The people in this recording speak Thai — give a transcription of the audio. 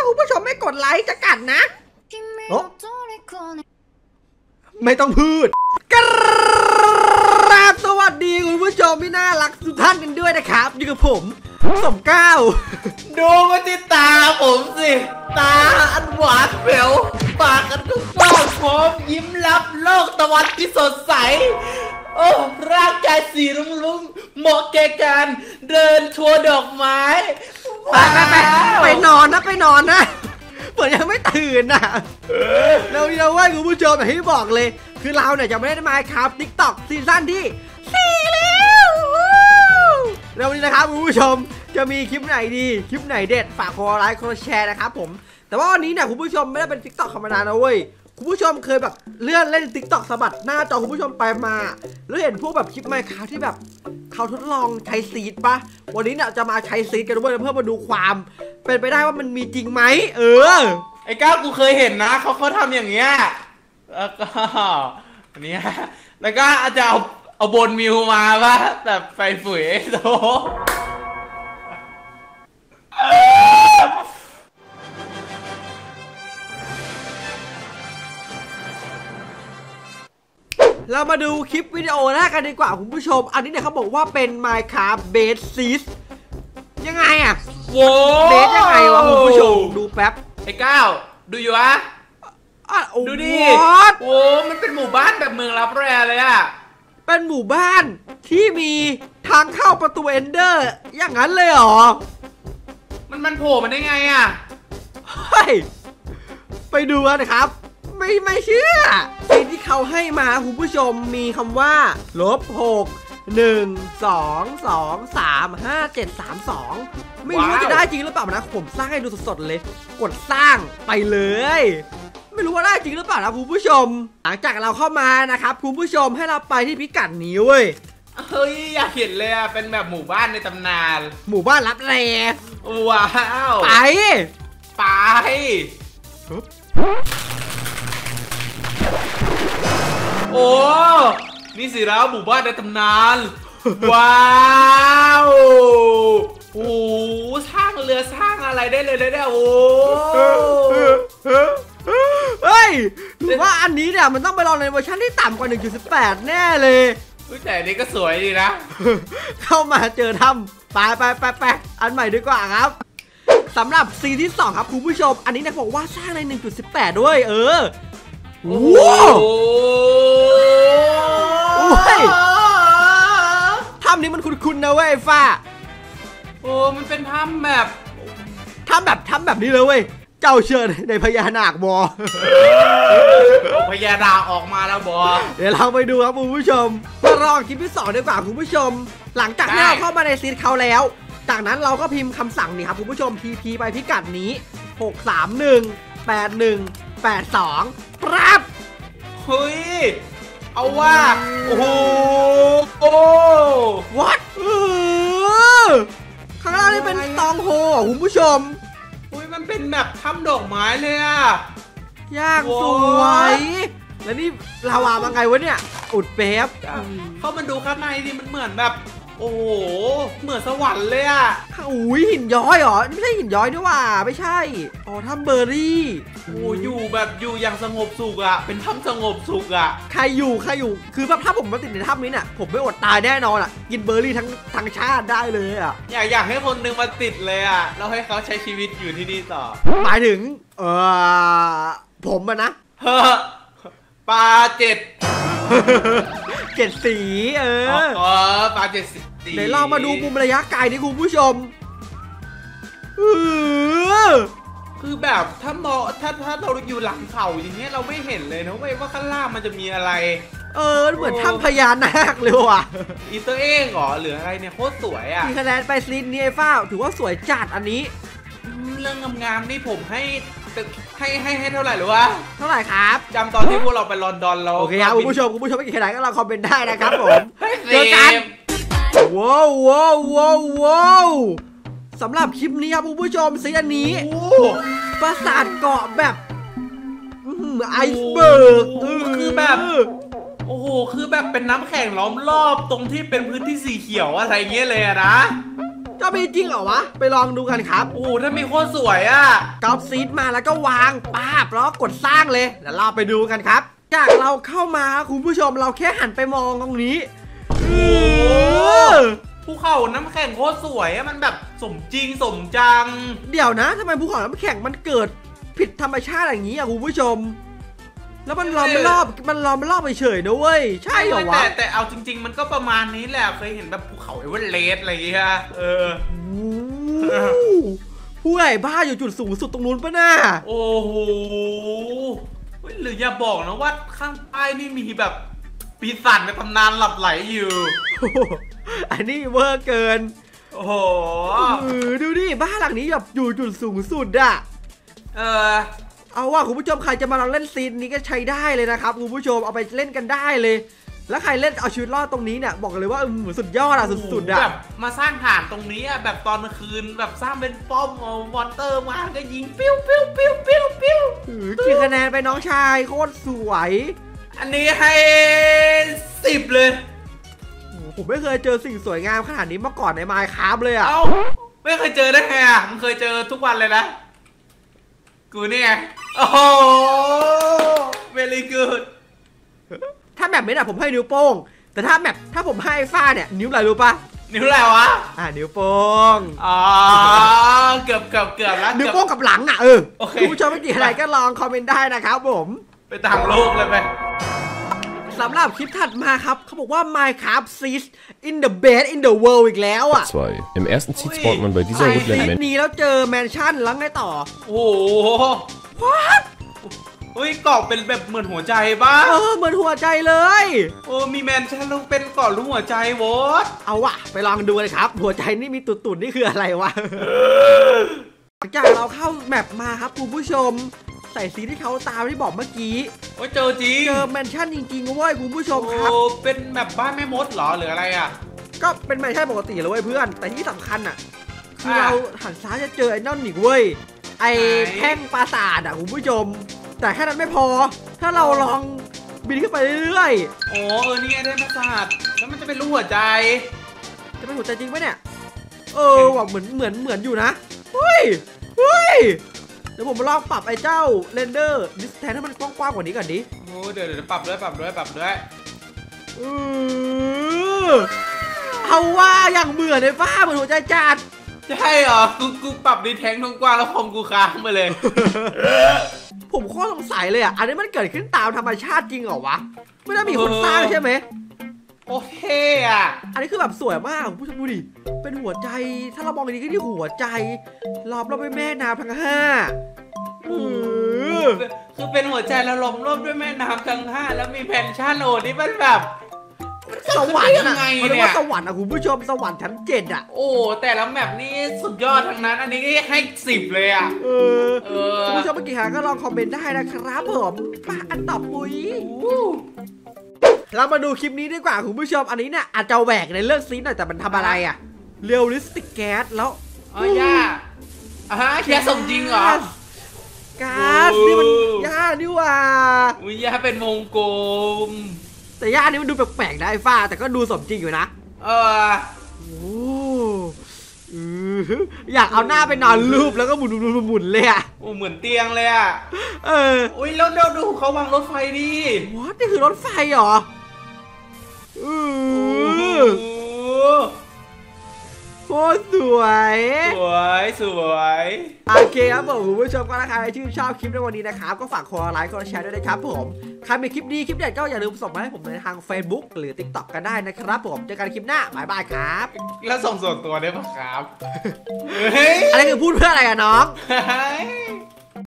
คุณผู้ชมไม่กดไลค์จะกัดนะไม่ต้องพูดกราบสวัสดีคุณผู้ชมที่น่ารักทุกท่านกันด้วยนะครับอยู่กับผมสมเก้าดูมาที่ตาผมสิตาอันหวานแหววปากอันกว้างพร้อมยิ้มรับโลกตะวันที่สดใสโอ้ร่างกายสีรุ้งเหมาะแก่การเดินทัวร์ดอกไม้ไปนอนนะเหมือนยังไม่ตื่นนะเราว่าคุณผู้ชมอย่างที่บอกเลยคือเราเนี่ยจะไม่ได้มาครับ TikTok ซีซั่นที่4แล้ววันนี้นะครับคุณผู้ชมจะมีคลิปไหนดีคลิปไหนเด็ดฝากกดไลค์กดแชร์นะครับผมแต่ว่าวันนี้เนี่ยคุณผู้ชมไม่ได้เป็น TikTok ธรรมดานะเว้ยคุณผู้ชมเคยแบบเลื่อนเล่น TikTok สะบัดหน้าจอคุณผู้ชมไปมาแล้วเห็นพวกแบบคลิปไมค์คราฟที่แบบเขาทดลองใช้ซีดปะวันนี้เนี่ยจะมาใช้ซีดกันด้วยเพื่อมาดูความเป็นไปได้ว่ามันมีจริงไหมไอ้ก้าวกูเคยเห็นนะเขาทำอย่างเงี้ยแล้วก็เนี้ยแล้วก็อาจจะเอาบนมิวมาปะแต่ไปฝุ่ยโตเรามาดูคลิปวิดีโอแรกกันดีกว่าคุณผู้ชมอันนี้เนี่ยเขาบอกว่าเป็น Minecraft Base Seed ยังไงอะเบสยังไงวะคุณผู้ชมดูแป๊บไอ้ก้าวดูอยู่วะดูดิโอ้มันเป็นหมู่บ้านแบบเมืองลับแร่เลยอะเป็นหมู่บ้านที่มีทางเข้าประตูเอนเดอร์อย่างนั้นเลยเหรอมันโผล่มาได้ไงอะเฮ้ยไปดูกันนะครับไม่เชื่อสิ่งที่เขาให้มาคุณผู้ชมมีคำว่า-6 1 2 2 3 5 7 3 2ไม่รู้ว่าจะได้จริงหรือเปล่านะผมสร้างให้ดูสดๆเลยกดสร้างไปเลยไม่รู้ว่าได้จริงหรือเปล่านะคุณผู้ชมหลังจากเราเข้ามานะครับคุณผู้ชมให้เราไปที่พิกัดนี้เว้ยเฮ้ยอยากเห็นเลยอะเป็นแบบหมู่บ้านในตำนานหมู่บ้านลับแลว้าวไปโอ้นี่สิแล้วหมู่บ้านในตำนานว้าวโอ้สร้างเรือสร้างอะไรได้เลยเนี่ยโอ้เฮ้ยหรือว่าอันนี้เนี่ยมันต้องไปลองในเวอร์ชันที่ต่ำกว่า 1.18 แน่เลยแต่อันนี้ก็สวยดีนะเข้ามาเจอทำไปอันใหม่ดีกว่าครับสำหรับซีที่2ครับคุณผู้ชมอันนี้เนี่ยบอกว่าสร้างใน 1.18 ด้วยโอ้ถ้ำนี้มันคุ้นๆนะเว้ยฟ้าโอ้มันเป็นถ้ำแบบนี้เลยเว้ยเจ้าเชิญในพญานาคบอพญานาคออกมาแล้วบอเดี๋ยวเราไปดูครับคุณผู้ชมมาลองคลิปที่2ดีกว่าคุณผู้ชมหลังจากที่เราเข้ามาในซีดเขาแล้วจากนั้นเราก็พิมพ์คำสั่งนี่ครับคุณผู้ชม TP ไปพิกัดนี้6318182ครับเฮ้ยเอาว่าโอ้โหวัดข้างล่างนี่เป็นตองโฮคุณผู้ชมอุ้ยมันเป็นแบบถ้ำดอกไม้เลยอะยากสวยแล้วนี่ลาวามาไงวะเนี่ยอุดแป๊บเข้ามาดูข้างในดิมันเหมือนแบบโอ้โหเหมือนสวรรค์เลยอะอุ้ยหินย้อยเหรอไม่ใช่หินย้อยด้วยว่ะไม่ใช่อ๋อถ้ำเบอร์รี่โอ้อยู่แบบอยู่อย่างสงบสุขอะเป็นถ้ำสงบสุขอะใครอยู่คือถ้าผมมาติดในถ้ำนี้เนี่ยผมไม่อดตายแน่นอนอะกินเบอร์รี่ทั้งชาติได้เลยอะอยากให้คนนึงมาติดเลยอะแล้วให้เขาใช้ชีวิตอยู่ที่นี่ต่อหมายถึงผมอะนะปลา7 สีปลา7สีเดี๋ยวเรามาดูมุมระยะไกลนี่คุณผู้ชมคือแบบถ้าเราอยู่หลังเขาอย่างเงี้ยเราไม่เห็นเลยนะเว้ยว่าข้างล่างมันจะมีอะไรเหมือนถ้ำพญานาคเลยว่ะอีสเตอร์เอ็กเหรอหรืออะไรเนี่ยโคตรสวยอ่ะมีคะแนนไปซีนนี้ไอ้ฟ้าถือว่าสวยจัดอันนี้เรื่องงามๆนี่ผมให้เท่าไหร่หรือวะเท่าไหร่ครับจำตอนที่พวกเราไปลอนดอนเราโอเคครับคุณผู้ชมไม่กี่คะแนนก็เราคอมเมนต์ได้นะครับผมเจอกันว้าวสำหรับคลิปนี้ครับคุณผู้ชมซีอันนี้ปราสาทเกาะแบบไอซ์เบิร์กคือแบบโอ้โหคือแบบเป็นน้ำแข็งล้อมรอบตรงที่เป็นพื้นที่สีเขียวอะไรเงี้ยเลยนะจะมีจริงเหรอวะไปลองดูกันครับโอ้ถ้ามีโคตรสวยอ่ะกอบซีดมาแล้วก็วางป้าบแล้วกดสร้างเลยเดี๋ยวเราไปดูกันครับจากเราเข้ามาคุณผู้ชมเราแค่หันไปมองตรงนี้ภูเขาน้ำแข็งโคตรสวยอะมันแบบสมจริงสมจังเดี๋ยวนะทำไมภูเขาน้ำแข็งมันเกิดผิดธรรมชาติอย่างนี้อ่ะคุณผู้ชมแล้วมันล้อมไม่รอบไปเฉยนะเว้ยใช่เหรอวะแต่เอาจริงๆมันก็ประมาณนี้แหละเคยเห็นแบบภูเขาเอเวอเรสต์อะไรอย่างเงี้ยผู้ใหญ่บ้าอยู่จุดสูงสุดตรงนู้นปะน่าโอ้โหหรืออย่าบอกนะว่าข้างใต้นี่มีแบบปีศาจในตำนานหลับไหลอยู่อันนี้เวอร์เกินโอ้โหดูดิบ้านหลังนี้แบบอยู่จุดสูงสุดอะเอาว่าคุณผู้ชมใครจะมาลองเล่นซีนนี้ก็ใช้ได้เลยนะครับคุณผู้ชมเอาไปเล่นกันได้เลยแล้วใครเล่นเอาชีวิตรอดตรงนี้เนี่ยบอกเลยว่าสุดยอดอะสุดๆอะแบบมาสร้างฐานตรงนี้อะแบบตอนกลางคืนแบบสร้างเป็นป้อมมอนเตอร์มาก็ยิงปิ้วกี่คะแนนไปน้องชายโคตรสวยอันนี้ให้10เลยผมไม่เคยเจอสิ่งสวยงามขนาดนี้มาก่อนในไมค์ครับเลยอะเอ้าไม่เคยเจอได้ไงอะมันเคยเจอทุกวันเลยนะกูนี่ไงโอ้โห very good ถ้าแบบนี้นะผมให้นิ้วโป้งแต่ถ้าผมให้ฟ้าเนี่ยนิ้วอะไรรู้ปะนิ้วอะไรวะนิ้วโป้งเกือบแล้วนิ้วโป้งกับหลังคุณผู้ชมไม่กี่อะไรก็ลองคอมเมนต์ได้นะครับผมไปตามโลกเลยไปสำหรับคลิปถัดมาครับเขาบอกว่า Minecraft sees in the bed in the world อีกแล้วอ่ะ Im ersten Seed spawnt man bei dieser Woodland นี้แล้วเจอแมนชั่นแล้วไงต่อโอ้โห What เฮ้ยกรอบเป็นแบบเหมือนหัวใจบ้าเหมือนหัวใจเลยมีแมนชั่นลงเป็นกรอบรูปหัวใจโว้ยเอาวะไปลองดูเลยครับหัวใจนี่มีตุ่นนี่คืออะไรวะหลังจากเราเข้าแมปมาครับคุณผู้ชมใส่สีที่เขาตามที่บอกเมื่อกี้เจอจริงเจอแมนชั่นจริงๆเว้ยคุณผู้ชมครับเป็นแบบบ้านแม่มดเหรอหรืออะไรอ่ะก็เป็นแมนชั่นปกติเลยเว้ยเพื่อนแต่ที่สำคัญอ่ะคือเราหันซ้ายจะเจอไอ้นั่นอีกเว้ยไอ้แท่งปราสาทอ่ะคุณผู้ชมแต่แค่นั้นไม่พอถ้าเราลองบินขึ้นไปเรื่อยๆนี่ได้ปราสาทแล้วมันจะเป็นรูปหัวใจจะเป็นหัวใจจริงไหมเนี่ยว่าเหมือนอยู่นะเฮ้ยเดี๋ยวผมมาลองปรับไอ้เจ้าเรนเดอร์ดิสแทนให้มันกว้างๆกว่านี้ก่อนดิเดี๋ยวปรับด้วยเอาว่าอย่างเหมือนในฟ้าเหมือนหัวใจจัดใช่เหรอกูปรับดีแทงตรงกว้างแล้วคอมกูค้างไปเลยผมข้อสงสัยเลยอันนี้มันเกิดขึ้นตามธรรมชาติจริงเหรอวะไม่ได้มีคนสร้างใช่ไหมโอเคอ่ะอันนี้คือแบบสวยมากผู้ชมดูดิเป็นหัวใจถ้าเรามองดีๆก็ที่หัวใจล้อมรอบด้วยแม่น้ำทั้ง5 คือเป็นหัวใจแล้วล้อมรอบด้วยแม่น้ำทั้ง5แล้วมีแพนชั่นนี่มันแบบสวรรค์ยังไงเนี่ยสวรรค์คุณผู้ชมสวรรค์ชั้น7อ่ะแต่ละแมปนี้สุดยอดทั้งนั้นอันนี้ให้10เลยอ่ะคุณผู้ชมเมื่อกี้หาก็ลองคอมเมนต์ได้นะครับผมปะอันต่อปุ้ยเรามาดูคลิปนี้ดีกว่าคุณผู้ชมอันนี้เนี่ยอาจจะแหวกในเรื่องซีนหน่อยแต่มันทำอะไรอ่ะเรียลลิสติกแก๊สแล้วย่าแค่สมจริงเหรอก๊าซนี่มันย่านี่ว่าย่าเป็นวงกลมแต่ย่านี่มันดูแปลกๆนะไอ้ฟ้าแต่ก็ดูสมจริงอยู่นะอยากเอาหน้าไปนอนรูปแล้วก็หมุนเลยอ่ะเหมือนเตียงเลยอ่ะแล้วดูเขาวางรถไฟดิว้านี่คือรถไฟเหรอโคตรสวยโอเคครับผมคุณผู้ชมก็ถ้าใครชื่นชอบคลิปในวันนี้นะครับก็ฝากกดไลค์กดแชร์ด้วยนะครับผมใครมีคลิปดีคลิปเด็ดก็อย่าลืมส่งมาให้ผมในทาง Facebook หรือ TikTok กันได้นะครับผมเจอกันคลิปหน้าบ๊ายบายครับแล้วส่งส่วนตัวได้ปะครับอะไรคือพูดเพื่ออะไรอะน้อง